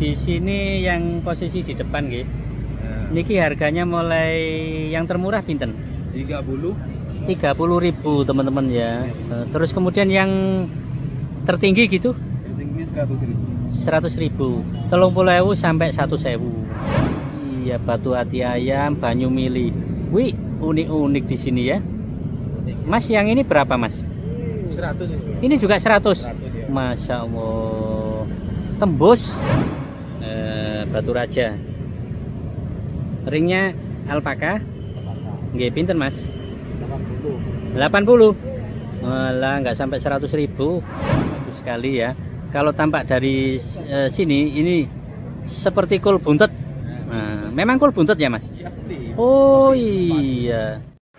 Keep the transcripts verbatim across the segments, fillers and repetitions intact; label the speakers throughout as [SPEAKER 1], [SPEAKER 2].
[SPEAKER 1] di sini yang posisi di depan nggih.
[SPEAKER 2] Ya.
[SPEAKER 1] Niki harganya mulai yang termurah pinten?
[SPEAKER 2] tiga puluh.
[SPEAKER 1] tiga puluh ribu teman-teman ya. Terus kemudian yang tertinggi gitu?
[SPEAKER 2] Tinggi seratus ribu.
[SPEAKER 1] seratus ribu. telung puluh ribu sampai seratus ribu. Iya, batu ati ayam, banyu mili. Wih, unik-unik di sini ya. Mas, yang ini berapa, Mas?
[SPEAKER 2] seratus itu.
[SPEAKER 1] Ini juga seratus.
[SPEAKER 2] seratus ya.
[SPEAKER 1] Masya Allah. Tembus. Eh, batu raja. Ringnya alpaka. Nggih, pinten, Mas? delapan puluh. Malah nggak sampai seratus ribu. Bagus sekali ya. Kalau tampak dari uh, sini ini seperti kul buntet. Nah, memang kul buntet ya, Mas?
[SPEAKER 2] Iya, sedih.
[SPEAKER 1] Oh iya.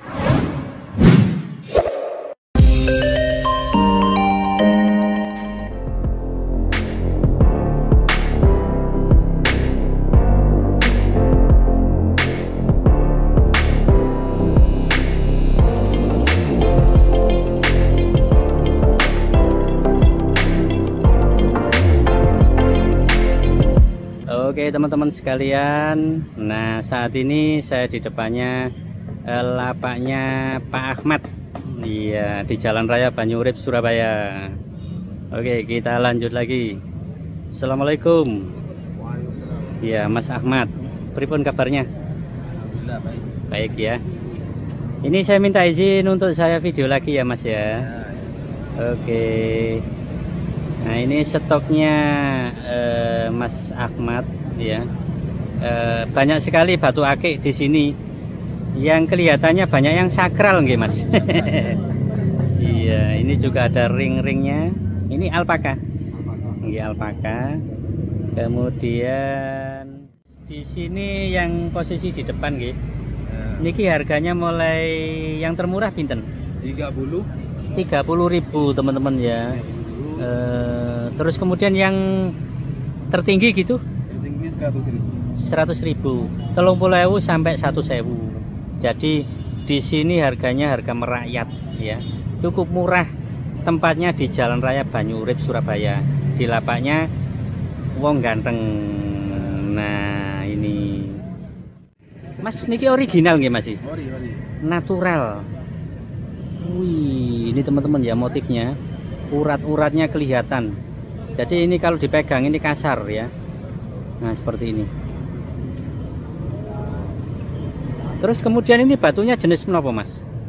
[SPEAKER 1] Oke teman-teman sekalian, nah saat ini saya di depannya eh, lapaknya Pak Ahmad, iya, di Jalan Raya Banyurip, Surabaya. Oke, kita lanjut lagi. Assalamualaikum. Ya, Mas Ahmad, pripun kabarnya?
[SPEAKER 2] Alhamdulillah baik.
[SPEAKER 1] Baik ya. Ini saya minta izin untuk saya video lagi ya, Mas ya.
[SPEAKER 2] Ya, ya.
[SPEAKER 1] Oke. Nah, ini stoknya eh, Mas Ahmad ya. Eh, banyak sekali batu akik di sini. Yang kelihatannya banyak yang sakral nggih, Mas. Iya, ini juga ada ring-ringnya. Ini alpaka. Nggih, alpaka. Kemudian di sini yang posisi di depan nggih.
[SPEAKER 2] Ya.
[SPEAKER 1] Niki harganya mulai yang termurah pinten?
[SPEAKER 2] tiga puluh.
[SPEAKER 1] tiga puluh ribu teman-teman ya. Uh, terus kemudian yang tertinggi gitu?
[SPEAKER 2] Tinggi seratus ribu.
[SPEAKER 1] seratus ribu. telung puluh ribu sampai seratus ribu. Jadi di sini harganya harga merakyat ya. Cukup murah. Tempatnya di Jalan Raya Banyurip, Surabaya. Di lapaknya wong ganteng. Nah, ini. Mas, niki original nggih, Mas?
[SPEAKER 2] Ori, ori.
[SPEAKER 1] Natural. Wih, ini teman-teman ya motifnya. Urat-uratnya kelihatan. Jadi ini kalau dipegang ini kasar ya. Nah, seperti ini. Terus kemudian ini batunya jenis apa, Mas?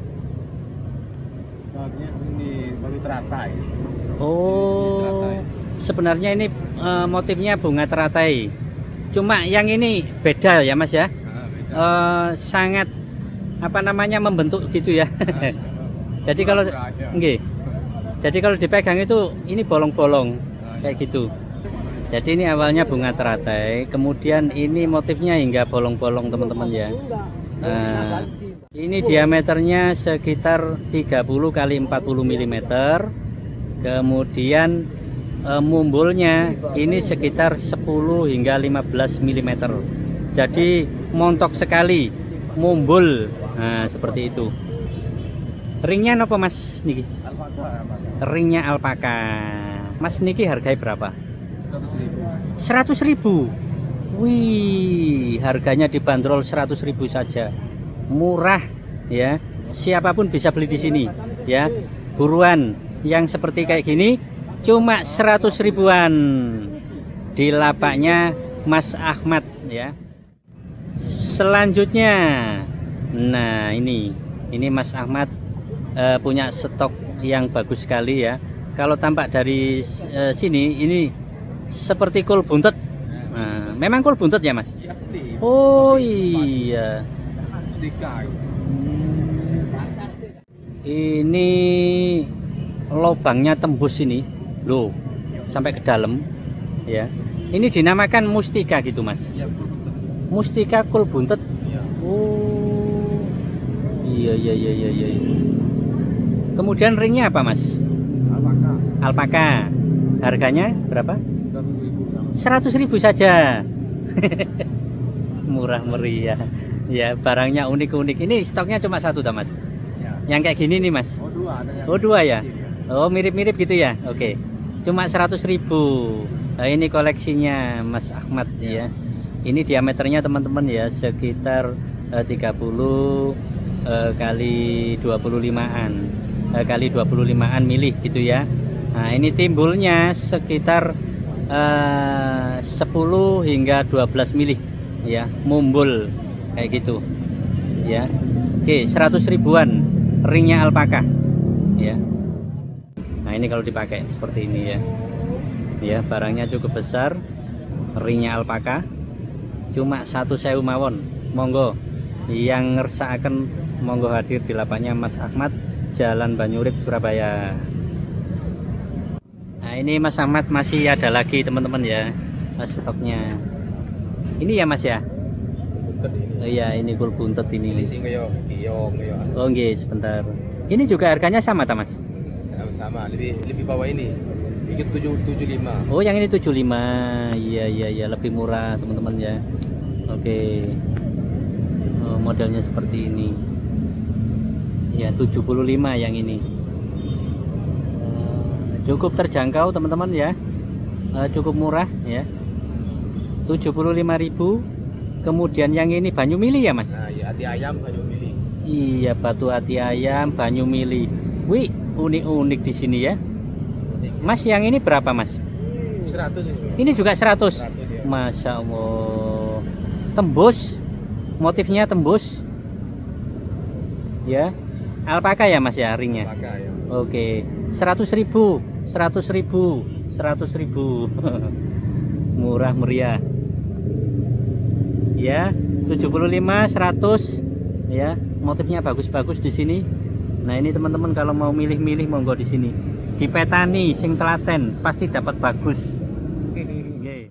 [SPEAKER 2] Batunya sini batu teratai.
[SPEAKER 1] Oh,
[SPEAKER 2] Teratai.
[SPEAKER 1] sebenarnya ini e, motifnya bunga teratai. Cuma yang ini beda ya, Mas ya.
[SPEAKER 2] Nah, beda.
[SPEAKER 1] E, sangat apa namanya membentuk gitu ya.
[SPEAKER 2] Nah,
[SPEAKER 1] Jadi kalau nggih. Jadi kalau dipegang itu ini bolong-bolong kayak gitu. Jadi ini awalnya bunga teratai, kemudian ini motifnya hingga bolong-bolong teman-teman ya. Nah, ini diameternya sekitar tiga puluh kali empat puluh milimeter. Kemudian e, mumbulnya ini sekitar sepuluh hingga lima belas milimeter. Jadi montok sekali, mumbul. Nah, seperti itu. Ringnya apa, Mas niki?
[SPEAKER 2] Alpaka, alpaka.
[SPEAKER 1] Ringnya alpaka. Mas niki harganya berapa?
[SPEAKER 2] seratus ribu.
[SPEAKER 1] seratus ribu. Wih, harganya dibanderol seratus ribu saja. Murah ya. Siapapun bisa beli di sini ya. Buruan yang seperti kayak gini cuma seratus ribuan di lapaknya Mas Ahmad ya. Selanjutnya, nah ini ini Mas Ahmad uh, punya stok yang bagus sekali ya. Kalau tampak dari uh, sini ini seperti kul buntet. Nah, memang kul buntet ya, Mas?
[SPEAKER 2] Iya, sedih.
[SPEAKER 1] Oh iya.
[SPEAKER 2] Mustika.
[SPEAKER 1] Ini lubangnya tembus ini, loh, sampai ke dalam ya. Ini dinamakan mustika gitu, Mas?
[SPEAKER 2] Iya,
[SPEAKER 1] Mustika kul buntet.
[SPEAKER 2] iya.
[SPEAKER 1] Oh, iya iya iya iya iya. Kemudian ringnya apa, Mas?
[SPEAKER 2] Alpaka.
[SPEAKER 1] Alpaka. Harganya berapa?
[SPEAKER 2] seratus ribu.
[SPEAKER 1] seratus ribu saja. Murah meriah. Ya, barangnya unik-unik. Ini stoknya cuma satu, dah, Mas?
[SPEAKER 2] Ya.
[SPEAKER 1] Yang kayak gini nih, Mas?
[SPEAKER 2] Oh, dua ada yang.
[SPEAKER 1] Oh, dua ya?
[SPEAKER 2] kecil,
[SPEAKER 1] Oh, mirip-mirip gitu ya? Oke. Cuma seratus ribu. Nah, ini koleksinya Mas Ahmad ya. Ini diameternya teman-teman ya sekitar eh, tiga puluh eh, kali dua puluh limaan eh, kali dua puluh limaan mili gitu ya. Nah, ini timbulnya sekitar eh, sepuluh hingga dua belas mili ya, mumbul kayak gitu ya. Oke, seratus ribuan ringnya alpaka ya. Nah, ini kalau dipakai seperti ini ya. Ya, barangnya cukup besar, ringnya alpaka, cuma satu sewu mawon. Monggo yang ngersakaken monggo hadir di lapaknya Mas Ahmad, Jalan Banyurip, Surabaya. Nah, ini Mas Ahmad masih ada lagi teman-teman ya, stoknya. Ini ya Mas ya. Oh iya, ini kul buntet ini. Oh nggih, sebentar. Ini juga harganya sama ta Mas?
[SPEAKER 2] Sama, lebih lebih bawah ini. Ini tujuh tujuh lima.
[SPEAKER 1] Oh, yang ini tujuh lima. Iya iya iya, lebih murah teman-teman ya. Oke. Oh, modelnya seperti ini. Ya, tujuh puluh lima yang ini. Uh, cukup terjangkau teman-teman ya. Uh, cukup murah ya. tujuh puluh lima ribu. Kemudian yang ini banyu mili ya Mas?
[SPEAKER 2] Nah, ya, hati ayam banyu mili.
[SPEAKER 1] Iya, batu hati ayam banyu mili. Wih, unik-unik di sini ya. Mas, yang ini berapa Mas?
[SPEAKER 2] seratus ini.
[SPEAKER 1] Ini juga seratus.
[SPEAKER 2] seratus ya.
[SPEAKER 1] Masya Allah. Tembus. Motifnya tembus. Ya. Alpaka ya Mas ya ringnya.
[SPEAKER 2] Alpaka ya.
[SPEAKER 1] Oke. seratus ribu. seratus ribu. seratus ribu. Murah meriah. Ya, tujuh puluh lima, seratus ya. Motifnya bagus-bagus di sini. Nah, ini teman-teman kalau mau milih-milih monggo di sini. Di Petani sing telaten pasti dapat bagus. Okay.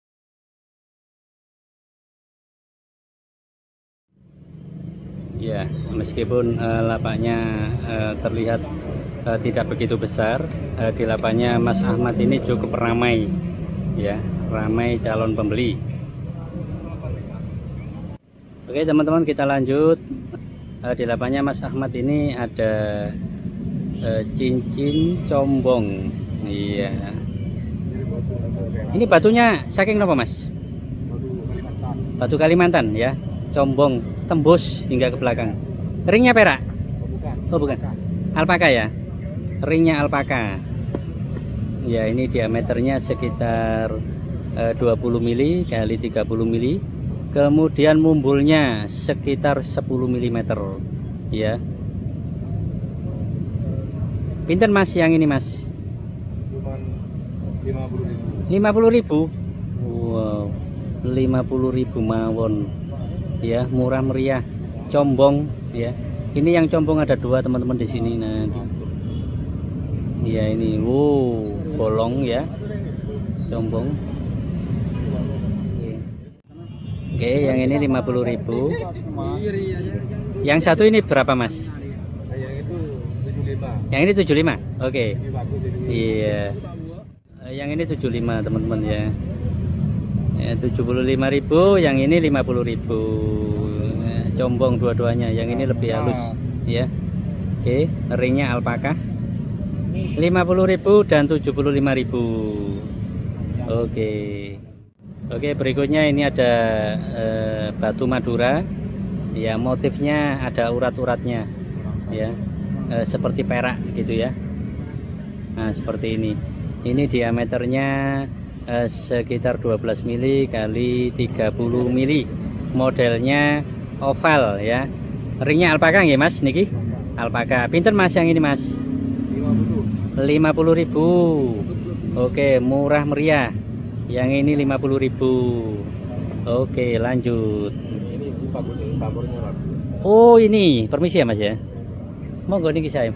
[SPEAKER 1] Ya, meskipun uh, lapaknya uh, terlihat uh, tidak begitu besar, uh, di lapaknya Mas Ahmad ini cukup ramai ya, ramai calon pembeli. Oke teman-teman, kita lanjut. uh, Di lapaknya Mas Ahmad ini ada uh, cincin combong. Iya. Ini batunya saking apa Mas? Batu Kalimantan ya. Combong, tembus hingga ke belakang. Ringnya perak? Oh bukan. Alpaka ya. Ringnya alpaka. Ya, ini diameternya sekitar uh, dua puluh mili kali tiga puluh mili. Kemudian mumbulnya sekitar sepuluh milimeter ya. Pinten Mas yang ini Mas? lima puluh ribu. Wow, lima puluh ribu mawon ya, murah meriah. Combong ya. Ini yang combong ada dua teman-teman di sini. Nah, ya ini, wow, bolong ya, combong. Oke, yang ini lima puluh ribu. Yang satu ini berapa Mas?
[SPEAKER 2] Yang itu tujuh puluh lima.
[SPEAKER 1] Yang ini tujuh puluh lima. Oke. Iya. Yang ini tujuh puluh lima teman-teman ya. Ya, tujuh puluh lima ribu, yang ini lima puluh ribu. Combong dua-duanya. Yang ini lebih halus ya. Oke, ringnya alpaka. lima puluh ribu dan tujuh puluh lima ribu. Oke. Oke, berikutnya ini ada eh, batu Madura ya, motifnya ada urat-uratnya ya, eh, seperti perak gitu ya. Nah, seperti ini. Ini diameternya eh, sekitar dua belas mili kali tiga puluh mili. Modelnya oval ya. Ringnya alpaka nggih Mas niki? Alpaka. Pinten Mas yang ini Mas? lima puluh ribu. Oke, murah meriah. Yang ini lima puluh ribu. Oke, lanjut.
[SPEAKER 2] Ini bagus, pamornya bagus.
[SPEAKER 1] Oh, ini permisi ya Mas ya. Monggo niki saya.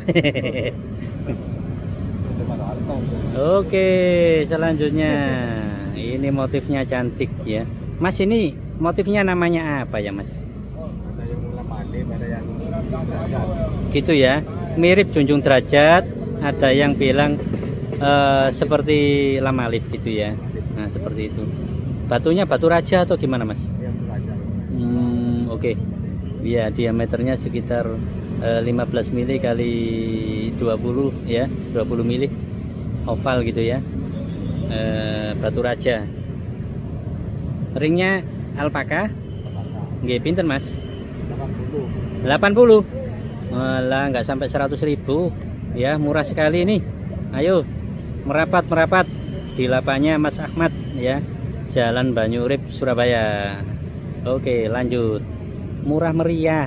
[SPEAKER 1] Oke, selanjutnya ini motifnya cantik ya. Mas, ini motifnya namanya apa ya Mas?
[SPEAKER 2] Ada yang mula malib, ada yang derajat.
[SPEAKER 1] Gitu ya. Mirip junjung derajat, ada yang bilang uh, seperti lamalif gitu ya. Nah, seperti itu. Batunya batu raja atau gimana Mas? Hmm, oke. Okay. Ya, diameternya sekitar uh, lima belas mili kali dua puluh ya, dua puluh mili. Oval gitu ya. eh, Batu Raja. Ringnya alpaka. Nggih, pinten Mas? delapan puluh. Malah nggak sampai seratus ribu. Ya, murah sekali ini. Ayo merapat merapat di lapaknya Mas Ahmad ya. Jalan Banyurip, Surabaya. Oke, lanjut. Murah meriah.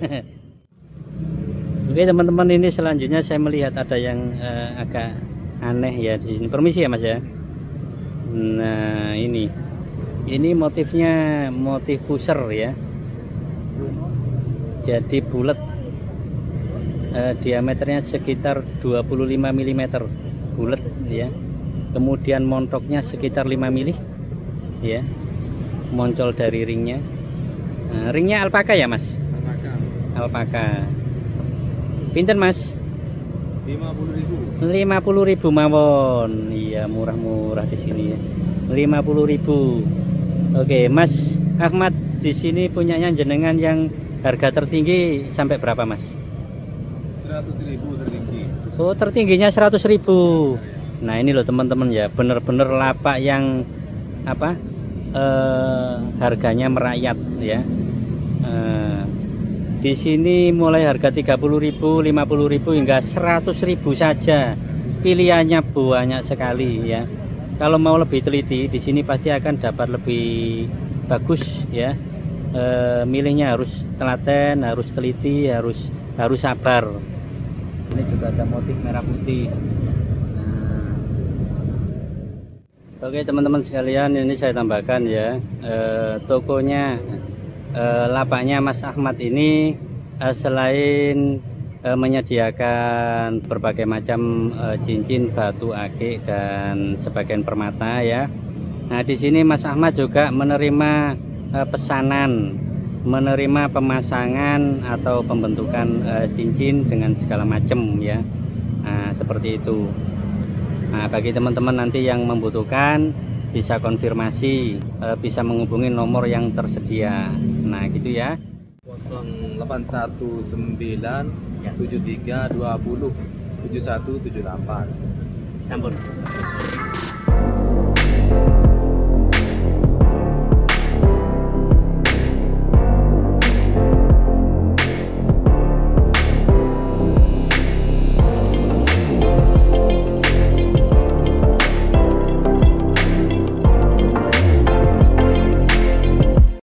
[SPEAKER 1] Oke teman-teman, ini selanjutnya saya melihat ada yang uh, agak aneh ya di sini. Permisi ya Mas ya. Nah ini, ini motifnya motif pusar ya. Jadi bulat, uh, diameternya sekitar dua puluh lima milimeter, bulat ya. Kemudian montoknya sekitar lima milimeter ya, moncol dari ringnya. Nah, ringnya alpaka ya Mas? Alpaka. Alpaka. Pinten Mas?
[SPEAKER 2] lima puluh ribu.
[SPEAKER 1] lima puluh ribu mawon. Iya, murah-murah di sini ya. lima puluh ribu. Oke, Mas Ahmad di sini punyanya jenengan yang harga tertinggi sampai berapa Mas?
[SPEAKER 2] seratus ribu tertinggi.
[SPEAKER 1] Oh, tertingginya seratus ribu. Nah, ini loh teman-teman ya, bener-bener lapak yang apa? Eh, harganya merakyat ya. Eh, Di sini mulai harga tiga puluh ribu, lima puluh ribu hingga seratus ribu saja. Pilihannya banyak sekali ya. Kalau mau lebih teliti, di sini pasti akan dapat lebih bagus ya. E, milihnya harus telaten, harus teliti, harus harus sabar. Ini juga ada motif merah putih. Nah. Oke teman-teman sekalian, ini saya tambahkan ya. E, tokonya Eh, lapaknya Mas Ahmad ini eh, selain eh, menyediakan berbagai macam eh, cincin, batu akik dan sebagian permata ya. Nah di sini Mas Ahmad juga menerima eh, pesanan, menerima pemasangan atau pembentukan eh, cincin dengan segala macam ya. Nah seperti itu. Nah bagi teman-teman nanti yang membutuhkan bisa konfirmasi, eh, bisa menghubungi nomor yang tersedia. Nah gitu ya.
[SPEAKER 2] nol delapan satu sembilan tujuh tiga dua nol tujuh satu tujuh delapan.
[SPEAKER 1] Campur.